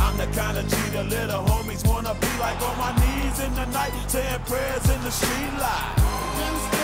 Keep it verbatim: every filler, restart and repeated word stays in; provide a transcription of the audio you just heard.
I'm the kind of G the little homies wanna be like, on my knees in the night, saying prayers in the street light.